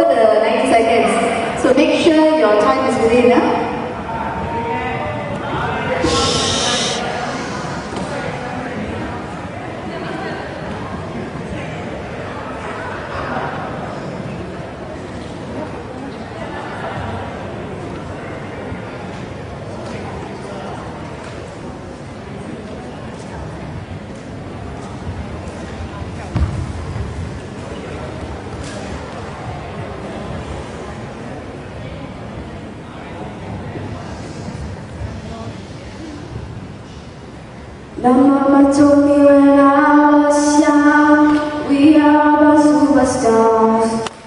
over the 90 seconds. So make sure your time is within. My mama told me when I was young, we are all superstars.